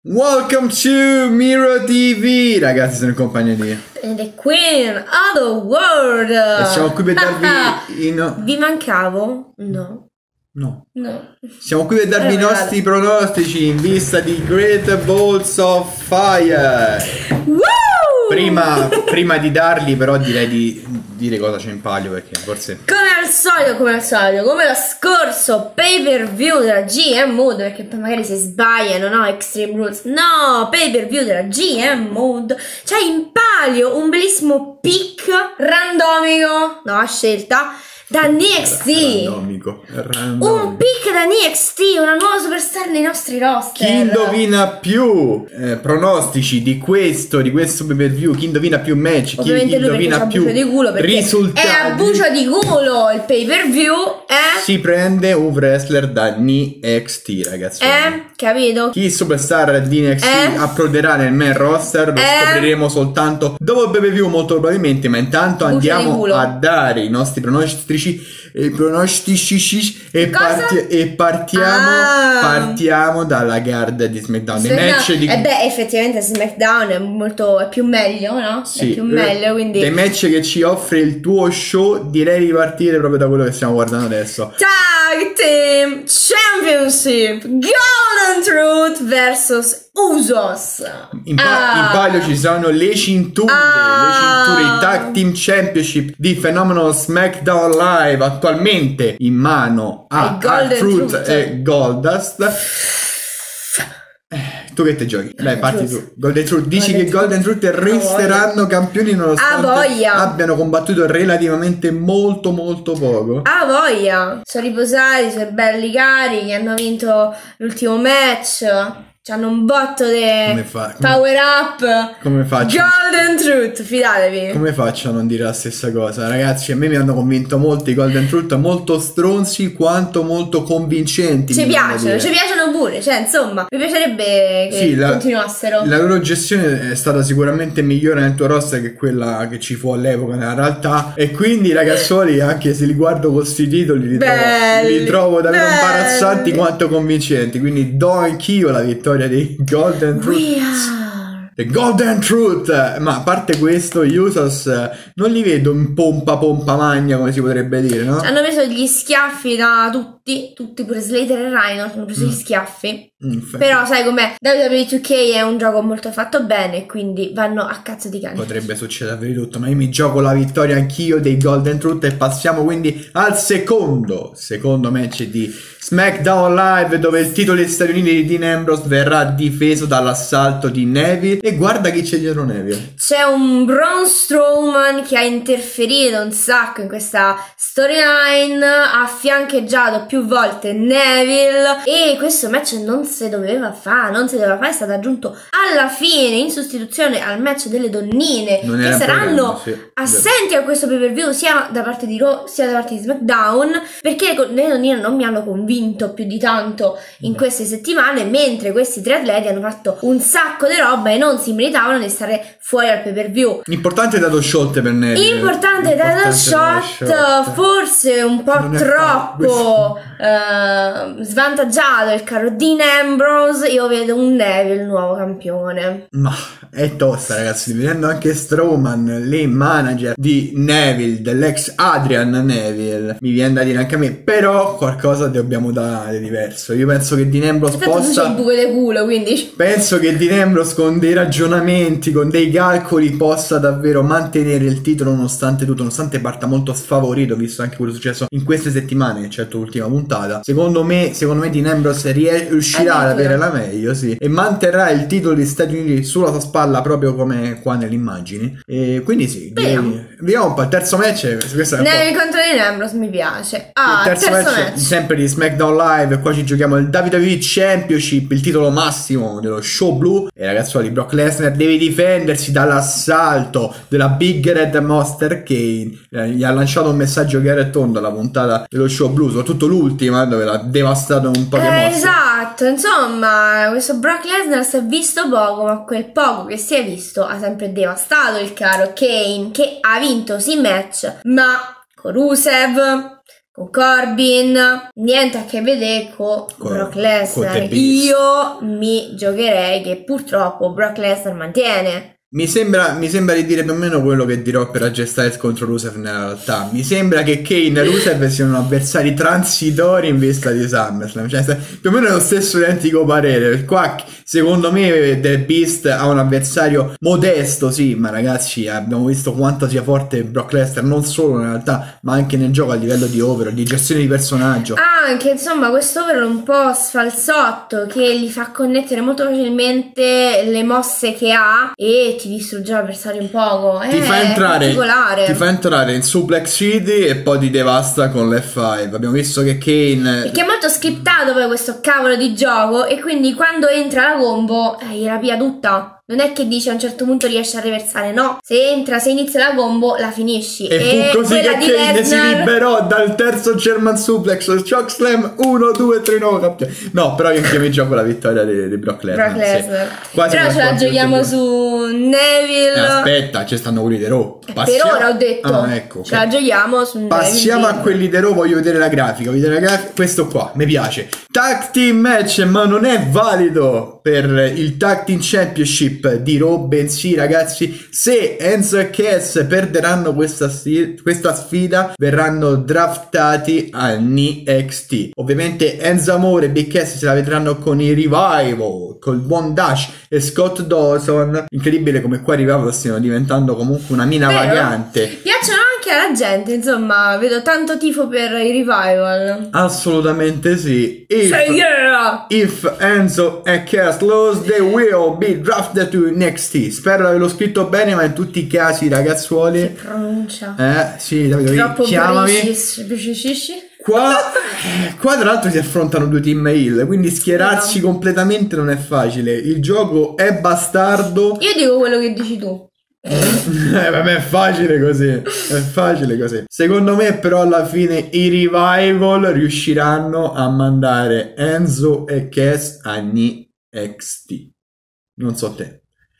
Welcome to Miro TV, ragazzi, sono in compagnia di The Queen of the World. e siamo qui per darvi Vi mancavo? No. Siamo qui per darvi i nostri pronostici in vista di Great Balls of Fire. Woo! Prima di darli, però, direi di dire cosa c'è in palio, perché forse Come al solito, come lo scorso pay per view della GM Mode, perché poi magari si sbagliano, no? Extreme Rules, no, pay per view della GM Mode. C'è in palio un bellissimo pick randomico, no, a scelta, da NXT. Un pick da NXT, una nuova superstar nei nostri roster. chi indovina più pronostici di questo pay per view, chi indovina più match, Ovviamente chi indovina più di culo, risultati, è a bucio di culo il pay per view, si prende un wrestler da NXT, ragazzi. Capito? Chi superstar di NXT approderà nel main roster lo scopriremo soltanto dopo il pay per view, molto probabilmente. Ma intanto andiamo a dare i nostri pronostici e partiamo dalla guard di SmackDown. Effettivamente SmackDown è più meglio, no? Sì, è più meglio, quindi dei match che ci offre il tuo show, direi di partire proprio da quello che stiamo guardando adesso. Tag Team Championship, Golden Truth vs Usos. In palio ci sono le cinture i Tag Team Championship di fenomeno SmackDown Live, attualmente in mano a R-Truth e Goldust. Tu che te giochi? Dai, parti tu. Golden Truth. Dici che Golden Truth resteranno campioni nonostante abbiano combattuto relativamente molto poco? Ah, voglia! Sono riposati, sono belli carichi, hanno vinto l'ultimo match. C'hanno un botto di power up. Come faccio? Golden Truth, fidatevi. Come faccio a non dire la stessa cosa? Ragazzi, a me mi hanno convinto molto i Golden Truth, molto stronzi quanto molto convincenti. Ci piacciono pure, cioè insomma, mi piacerebbe che continuassero. La loro gestione è stata sicuramente migliore nel tuo roster che quella che ci fu all'epoca nella realtà. E quindi, ragazzuoli, anche se li guardo con questi titoli, li trovo davvero imbarazzanti quanto convincenti. Quindi do anch'io la vittoria dei Golden Truth. The Golden Truth. Ma a parte questo, gli Usos non li vedo in pompa magna, come si potrebbe dire, no? Hanno preso gli schiaffi da tutti pure Slater e Rhino hanno preso gli schiaffi. Però sai com'è, WWE 2K è un gioco molto fatto bene, quindi vanno a cazzo di cane. Potrebbe succedere di tutto, ma io mi gioco la vittoria anch'io dei Golden Truth. E passiamo quindi al secondo match di SmackDown Live, dove il titolo degli Stati Uniti di Dean Ambrose verrà difeso dall'assalto di Neville. E guarda chi c'è dietro Neville. C'è un Braun Strowman che ha interferito un sacco in questa storyline, ha fiancheggiato più volte Neville, e questo match non si doveva fare, è stato aggiunto alla fine in sostituzione al match delle donnine che saranno assenti a questo pay per view, sia da parte di Raw sia da parte di SmackDown, perché le donnine non mi hanno convinto più di tanto in queste settimane, mentre questi tre atleti hanno fatto un sacco di roba e non si meritavano di stare fuori al pay per view. Importante dato shot per Neville, importante dato shot, forse un po' troppo svantaggiato il caro Dean Ambrose. Io vedo un Neville nuovo campione. Ma è tosta, ragazzi, vedendo anche Strowman, le manager di Neville, dell'ex Adrian Neville, mi viene da dire anche a me, però qualcosa dobbiamo dare diverso. Io penso che Dean Ambrose possa, il buco di culo, quindi penso che Dean Ambrose con dei ragionamenti, con dei calcoli, possa davvero mantenere il titolo nonostante tutto, nonostante parta molto sfavorito, visto anche quello successo in queste settimane, certo l'ultima puntata. Secondo me Dean Ambrose riuscirà ad avere la meglio, e manterrà il titolo degli Stati Uniti sulla sua spalla, proprio come qua nelle immagini. E quindi vediamo un po' il terzo match. Neville contro Dean Ambrose mi piace. Il terzo match sempre di SmackDown Live. Qua ci giochiamo il WWE Championship, il titolo massimo dello show blu. E ragazzuoli, Brock Lesnar deve difendersi dall'assalto della Big Red Monster Kane. Gli ha lanciato un messaggio chiaro e tondo alla puntata dello show blu, soprattutto l'ultima, dove l'ha devastato un po' di mosse. Esatto, insomma, questo Brock Lesnar si è visto poco, ma quel poco che si è visto ha sempre devastato il caro Kane, che ha vinto sì match, ma con Rusev con Corbin, niente a che vedere con Brock Lesnar. Io mi giocherei che purtroppo Brock Lesnar mantiene. Mi sembra di dire più o meno quello che dirò per AJ Styles contro Rusev nella realtà. Mi sembra che Kane e Rusev siano avversari transitori in vista di SummerSlam. Cioè, più o meno è lo stesso identico parere. Qua, secondo me, The Beast ha un avversario modesto, sì, ma ragazzi, abbiamo visto quanto sia forte Brock Lesnar, non solo in realtà, ma anche nel gioco a livello di overall, di gestione di personaggio. Anche, insomma, questo overall un po' sfalsotto, che gli fa connettere molto facilmente le mosse che ha e ti distrugge l'avversario in poco. Ti fa entrare in Suplex City e poi ti devasta con l'F5. Abbiamo visto che Kane, perché è molto scriptato poi questo cavolo di gioco, e quindi quando entra la combo gliela pia tutta. Non è che dici a un certo punto riesci a reversare, no, se inizia la combo la finisci. E fu così che Kane si liberò dal terzo German Suplex, Chokeslam 1, 2, 3, 9 campione. No, però io anche mi gioco la vittoria di Brock Lesnar. Sì. Però ce la giochiamo su Neville. Aspetta, ci stanno quelli di Raw. Per ora ho detto. Ecco, ce la giochiamo su Neville. Passiamo a quelli di Raw, voglio vedere la grafica. Questo qua, mi piace. Tag Team Match, ma non è valido per il Tag Team Championship di Raw, bensì ragazzi, se Enzo e Cass perderanno questa sfida, verranno draftati a NXT. Ovviamente Enzo Amore e Big Cass se la vedranno con i Revival, col buon Dash e Scott Dawson. Incredibile come qua i Revival stiano diventando comunque una mina vagante. Piacciono anche alla gente, insomma, vedo tanto tifo per i Revival. Assolutamente sì. If Enzo e Cass lose, they will be drafted to NXT. Spero di averlo scritto bene, ma in tutti i casi, ragazzuoli, che pronuncia. Sì, Davide, chiamami. Qua tra l'altro si affrontano due team heel, quindi schierarsi completamente non è facile. Il gioco è bastardo. Io dico quello che dici tu. Vabbè, è facile così. È facile così. Secondo me però alla fine i Revival riusciranno a mandare Enzo e Cass a NXT. Non so te.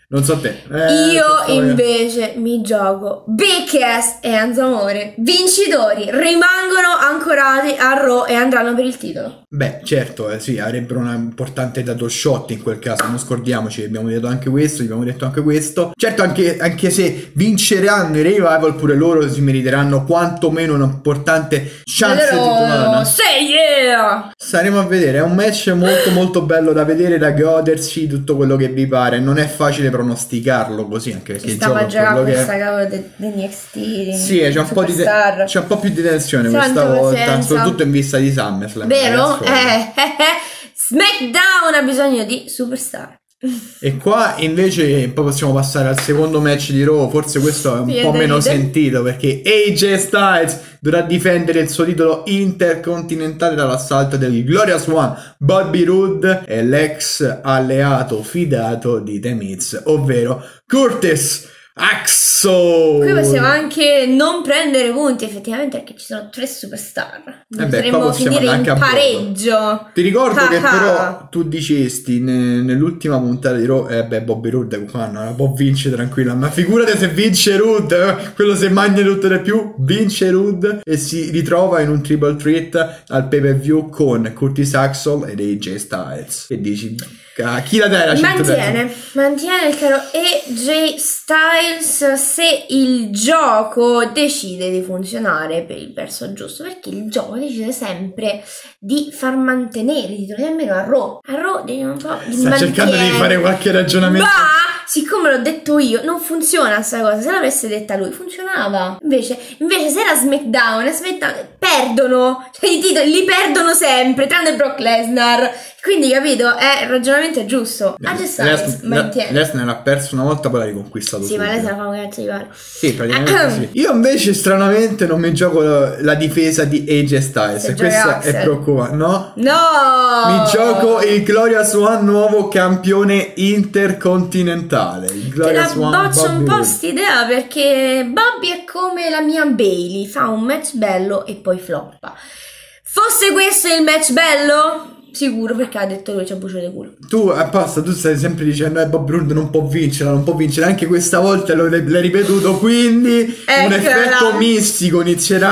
Io invece mi gioco Big Cass e Enzo Amore, vincitori, rimangono ancorati a Raw e andranno per il titolo. Beh, certo, sì, avrebbero un importante dato shot in quel caso, non scordiamoci, abbiamo detto anche questo. Certo, anche se vinceranno i Revival, pure loro si meriteranno quantomeno un'importante chance titolare. Saremo a vedere, è un match molto molto bello da vedere, da godersi, tutto quello che vi pare. Non è facile pronosticarlo così, anche perché stava a giocare questa cavolo di NXT. Sì, c'è un po' più di tensione questa volta, soprattutto in vista di SummerSlam. Vero? SmackDown ha bisogno di superstar. E qua invece poi possiamo passare al secondo match di Raw. Forse questo è un po' meno sentito, perché AJ Styles dovrà difendere il suo titolo intercontinentale dall'assalto del Glorious One Bobby Roode e l'ex alleato fidato di The Miz, ovvero Curtis Axel. Qui possiamo anche non prendere punti, effettivamente, perché ci sono 3 superstar. Potremmo finire in pareggio. Ti ricordo che però tu dicesti nell'ultima puntata di Raw, Bobby Roode qua non può vincere tranquilla, ma figurate se vince Roode, quello se magna tutto di più, vince Roode e si ritrova in un triple threat al pay per view con Curtis Axel ed AJ Styles. Che dici? Chi la dai la mantiene il caro AJ Styles se il gioco decide di funzionare per il verso giusto, perché il gioco decide sempre di far mantenere i titoli, almeno a Raw devi un po' di sta cercando di fare qualche ragionamento, ma siccome l'ho detto io non funziona sta cosa. Se l'avesse detta lui funzionava. Invece se era SmackDown perdono, cioè i titoli li perdono sempre, tranne Brock Lesnar. Quindi capito, il ragionamento è giusto. Lesnar ha perso una volta, poi l'ha riconquistato. Sì, ma Lesnar fa un cazzo di palo. Sì, praticamente sì. Io invece stranamente non mi gioco la difesa di AJ Styles, e questo è preoccupante. No! Mi gioco il Glorious One nuovo campione intercontinentale. Il Glorious Te la boccio un po' st'idea, perché Bobby è come la mia Bayley, fa un match bello e poi floppa. Fosse questo il match bello? Sicuro, perché ha detto lui, c'è bucio di culo. Tu apposta, tu stai sempre dicendo Bobby Roode non può vincere, anche questa volta l'hai ripetuto, quindi un effetto mistico inizierà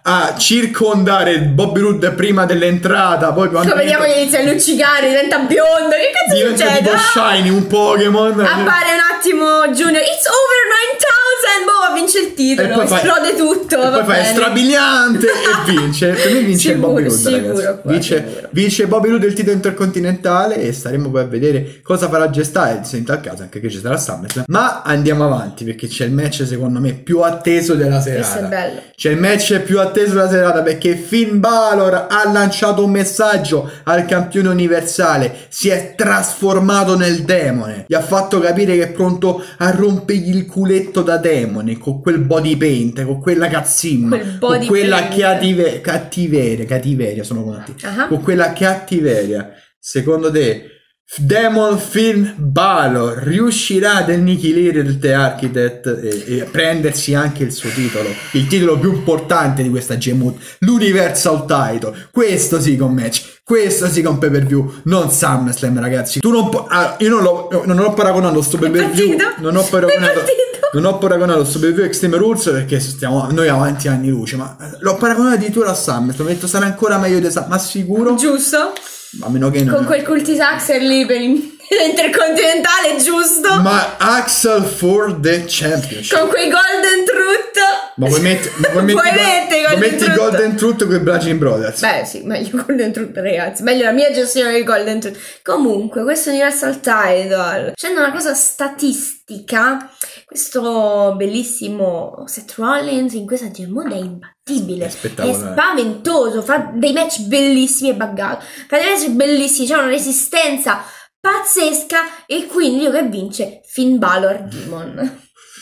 a circondare Bobby Roode prima dell'entrata, poi quando come vediamo che inizia a luccicare, diventa biondo, che cazzo diventa succede? tipo Shiny, un Pokémon. Appare un attimo Junior, it's over 9000, boh, vince il titolo, esplode tutto. E poi fa strabiliante e vince. Per me vince sicuro, Bobby Roode, sicuro, ragazzi. Vince Bobby Roode il titolo intercontinentale e staremo poi a vedere cosa farà Jay Styles, in tal caso anche che ci sarà SummerSlam. Ma andiamo avanti perché c'è il match secondo me più atteso della serata. Questo è bello. C'è il match più atteso della serata perché Finn Balor ha lanciato un messaggio al campione universale, si è trasformato nel demone, gli ha fatto capire che è pronto a rompergli il culetto da demone con quel body paint, con quella cazzimma, con quella cattiveria sono conti, con quella cattiveria. Secondo te Demon Finn Balor riuscirà ad annichilire The Architect e prendersi anche il suo titolo, il titolo più importante di questa G-Mood, l'Universal Title? Questo sì con match, questo sì con pay per view, non SummerSlam, ragazzi. Tu non io non ho paragonato sto pay per view, non ho paragonato sto pay per view Extreme Rules perché stiamo noi avanti anni luce, ma l'ho paragonato addirittura a SummerSlam, ho detto sarà ancora meglio di SummerSlam, ma sicuro? Giusto? A meno che non con quel Curtis Axel lì per l'intercontinentale, giusto? Ma Axel for the championship con quei Golden Truth. Ma vuoi metti Golden Truth con i Bludgeon Brothers? Beh sì, meglio Golden Truth, ragazzi, meglio la mia gestione del Golden Truth. Comunque questo Universal Title, facendo una cosa statistica, questo bellissimo Seth Rollins in questa G-Mood è imbattibile, è spaventoso, fa dei match bellissimi, è buggato, fa dei match bellissimi, c'è una resistenza pazzesca e quindi io che vince Finn Balor Demon.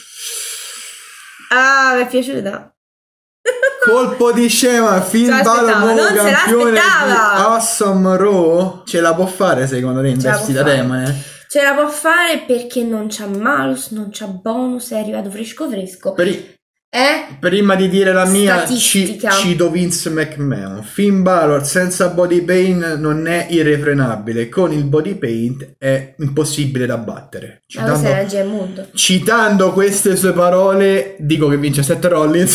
Ah, mi è piaciuta. Colpo di scema, Finn Balor nuovo campione di Awesome Raw. Ce la può fare secondo te in vestita demone? Ce la può fare perché non c'ha malus, non c'ha bonus, è arrivato fresco. Prima di dire la mia, statistica. cito Vince McMahon. Finn Balor senza body paint non è irrefrenabile, con il body paint è impossibile da battere. Citando queste sue parole, dico che vince Seth Rollins.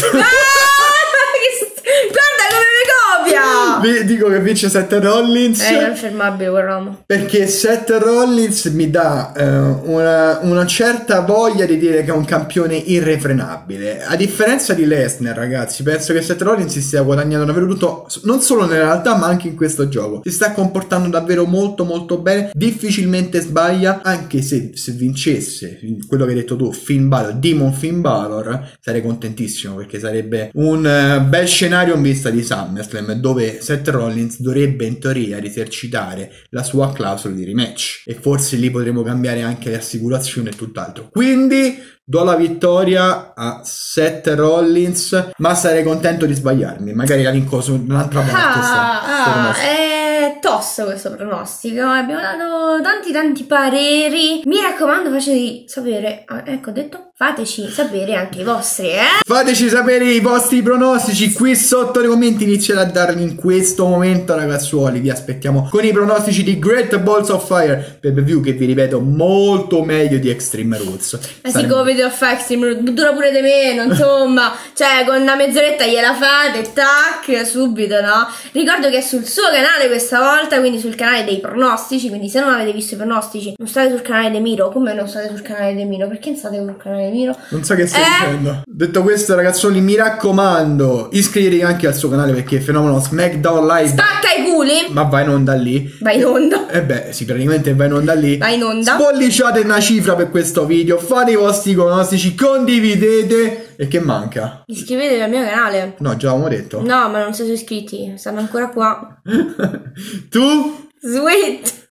Dico che vince Seth Rollins. È infermabile quell'uomo. Perché Seth Rollins mi dà una certa voglia di dire che è un campione irrefrenabile. A differenza di Lesnar, ragazzi, penso che Seth Rollins si stia guadagnando davvero tutto, non solo nella realtà ma anche in questo gioco. Si sta comportando davvero molto molto bene, difficilmente sbaglia. Anche se vincesse quello che hai detto tu, Finn Balor, Demon Finn Balor, sarei contentissimo perché sarebbe un bel scenario in vista di SummerSlam, dove Seth Rollins dovrebbe in teoria esercitare la sua clausola di rematch e forse lì potremo cambiare anche le assicurazioni e tutt'altro. Quindi do la vittoria a Seth Rollins, ma sarei contento di sbagliarmi, magari la vinco su un'altra parte. È tosto questo pronostico, abbiamo dato tanti pareri. Mi raccomando, fateci sapere, ecco, ho detto, fateci sapere anche i vostri, Fateci sapere i vostri pronostici qui sotto nei commenti, iniziate a darli in questo momento, ragazzuoli. Vi aspettiamo con i pronostici di Great Balls of Fire pay per view, che vi ripeto molto meglio di Extreme Rules. Sì, come video fa Extreme Rules, dura pure di meno, insomma, cioè con una mezz'oretta gliela fate, tac, subito, no? Ricordo che è sul suo canale questa volta, quindi sul canale dei pronostici, quindi se non avete visto i pronostici non state sul canale di Miro. Come non state sul canale di Miro? Perché non state sul canale di Miro? Non so che stai dicendo. Detto questo, ragazzoni, mi raccomando, iscrivetevi anche al suo canale perché Fenomeno SmackDown Live spacca i culi. Ma va in onda lì. Vai in onda. Sì, praticamente va in onda lì. Vai in onda. Spolliciate una cifra per questo video, fate i vostri pronostici, condividete. E che manca? Iscrivetevi al mio canale. No, già l'avevamo detto. No, ma non siete iscritti, stanno ancora qua. Tu? Sweet.